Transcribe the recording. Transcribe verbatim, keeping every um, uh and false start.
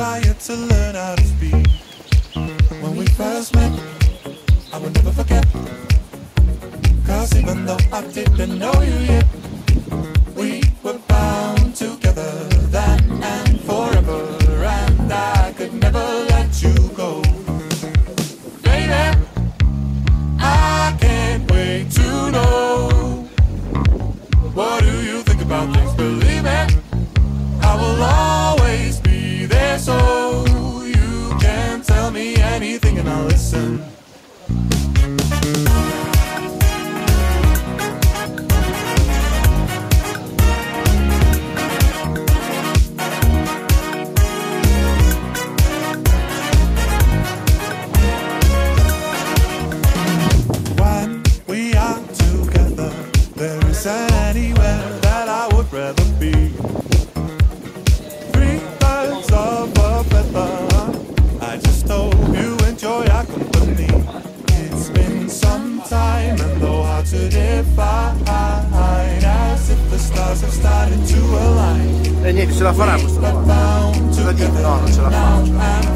quiet to learn how to speak. When we first met, I would never forget. Cause even though I didn't know you yet, we were bound together then and forever, and I could never let you go. Baby, I can't wait to know. What do you think about things? Believe me, I will always be there, so you can tell me anything and I'll listen. When we are together, there isn't anywhere that I would rather be. Three birds of a feather, I just hope you enjoy our company. It's been some time and though hard to define, as if the stars have started to align. E niente, ce la farà questo qua. We're bound No, non ce la together fa. now and